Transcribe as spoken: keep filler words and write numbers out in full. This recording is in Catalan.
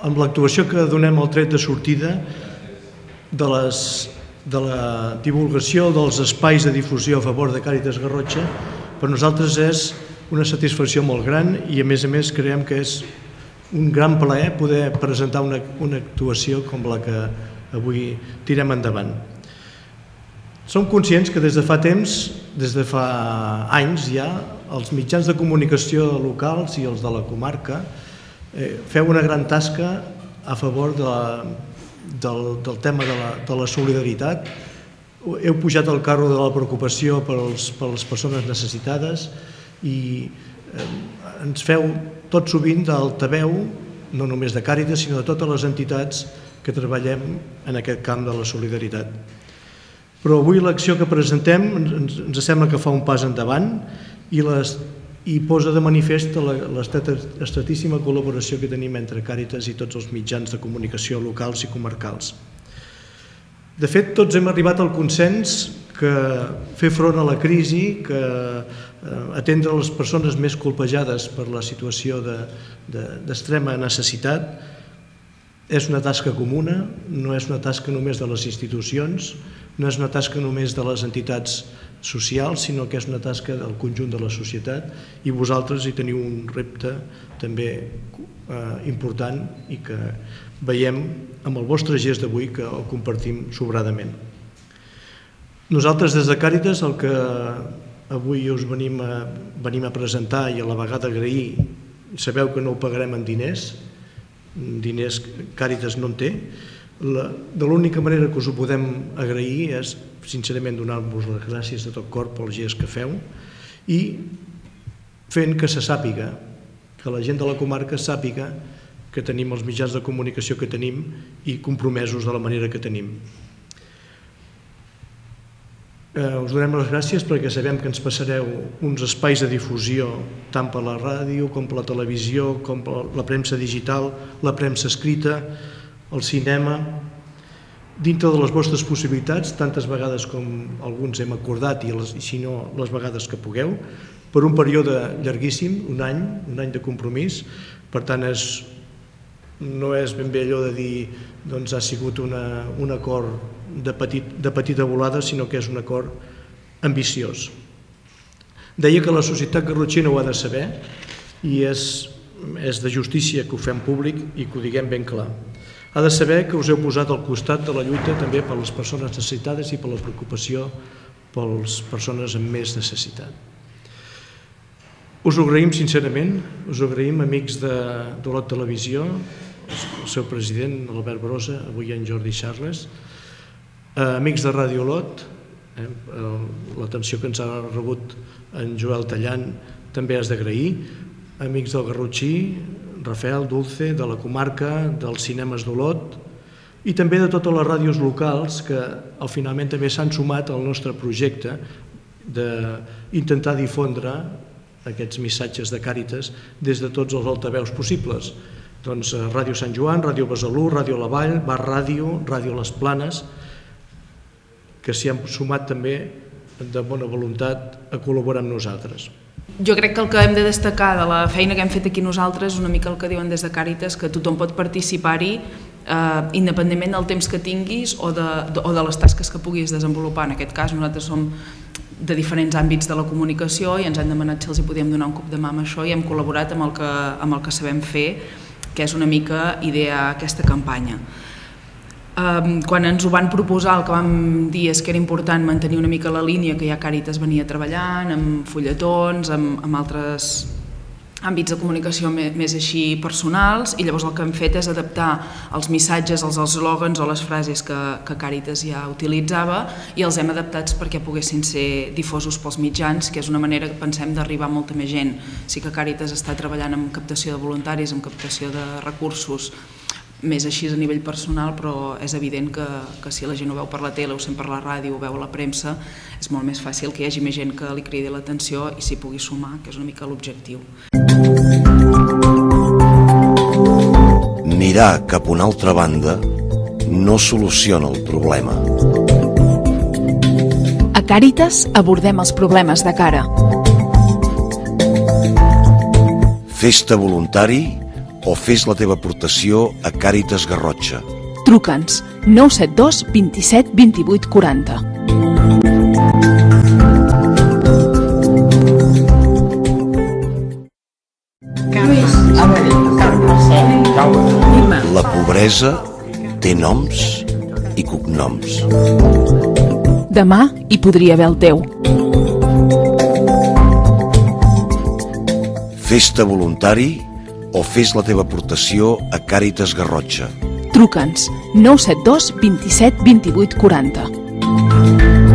amb l'actuació que donem el tret de sortida de la divulgació dels espais de difusió a favor de Càritas Garrotxa, per nosaltres és una satisfacció molt gran i, a més a més, creiem que és un gran plaer poder presentar una actuació com la que avui tirem endavant. Som conscients que des de fa temps, des de fa anys ja, els mitjans de comunicació locals i els de la comarca feu una gran tasca a favor del tema de la solidaritat. Heu pujat al carro de la preocupació per les persones necessitades i ens feu tot sovint d'altaveu, no només de Càritas, sinó de totes les entitats que treballem en aquest camp de la solidaritat. Però avui l'acció que presentem ens sembla que fa un pas endavant i posa de manifest l'estretíssima col·laboració que tenim entre Càritas i tots els mitjans de comunicació locals i comarcals. De fet, tots hem arribat al consens que fer front a la crisi, que atendre les persones més colpejades per la situació d'extrema necessitat, és una tasca comuna, no és una tasca només de les institucions, no és una tasca només de les entitats socials, sinó que és una tasca del conjunt de la societat i vosaltres hi teniu un repte també important i que veiem amb el vostre gest d'avui que el compartim sobradament. Nosaltres des de Càritas el que avui us venim a presentar i a la vegada agrair, sabeu que no ho pagarem en diners, diners Càritas no en té, de l'única manera que us ho podem agrair és sincerament donar-vos les gràcies de tot cor pel gest que feu i fent que se sàpiga, que la gent de la comarca sàpiga que tenim els mitjans de comunicació que tenim i compromesos de la manera que tenim. Us donem les gràcies perquè sabem que ens passareu uns espais de difusió tant per la ràdio com per la televisió, com per la premsa digital, la premsa escrita, el cinema, dintre de les vostres possibilitats, tantes vegades com alguns hem acordat i si no, les vegades que pugueu, per un període llarguíssim, un any, un any de compromís. Per tant, no és ben bé allò de dir doncs ha sigut un acord de petita volada, sinó que és un acord ambiciós. Deia que la societat garrotxina ho ha de saber i és de justícia que ho fem públic i que ho diguem ben clar. Ha de saber que us heu posat al costat de la lluita també per les persones necessitades i per la preocupació per les persones amb més necessitat. Us ho agraïm sincerament, us ho agraïm amics d'Olot Televisió, el seu president, l'Albert Brossa, avui en Jordi Charles, amics de Ràdio Olot, l'atenció que ens ha rebut en Joel Tallant també és d'agrair, amics del Garrotxí, Rafael, Dulce, de la comarca, dels cinemes d'Olot i també de totes les ràdios locals que finalment també s'han sumat al nostre projecte d'intentar difondre aquests missatges de Càritas des de tots els altaveus possibles. Doncs Ràdio Sant Joan, Ràdio Besalú, Ràdio La Vall, Bar Ràdio, Ràdio Les Planes, que s'hi han sumat també de bona voluntat a col·laborar amb nosaltres. Jo crec que el que hem de destacar de la feina que hem fet aquí nosaltres és una mica el que diuen des de Càritas, que tothom pot participar-hi independentment del temps que tinguis o de les tasques que puguis desenvolupar. En aquest cas nosaltres som de diferents àmbits de la comunicació i ens han demanat si els hi podíem donar un cop de mà amb això i hem col·laborat amb el que sabem fer, que és una mica idear aquesta campanya. Quan ens ho van proposar el que vam dir és que era important mantenir una mica la línia que ja Càritas venia treballant, amb fulletons, amb altres àmbits de comunicació més així personals, i llavors el que hem fet és adaptar els missatges, els eslògans o les frases que Càritas ja utilitzava i els hem adaptats perquè poguessin ser difosos pels mitjans, que és una manera que pensem d'arribar a molta més gent. Sí que Càritas està treballant amb captació de voluntaris, amb captació de recursos, més així a nivell personal, però és evident que si la gent ho veu per la tele, ho sent per la ràdio, ho veu a la premsa, és molt més fàcil que hi hagi més gent que li cridi l'atenció i s'hi pugui sumar, que és una mica l'objectiu. Mirar cap a una altra banda no soluciona el problema. A Càritas abordem els problemes de cara. Fes-te voluntari o fes la teva aportació a Càritas Garrotxa. Truca'ns nou set dos vint set vint vuit quaranta. La pobresa té noms i cognoms. Demà hi podria haver el teu. Fes-te voluntari o fes la teva aportació a Càritas Garrotxa. Truca'ns nou set dos vint set vint vuit quaranta.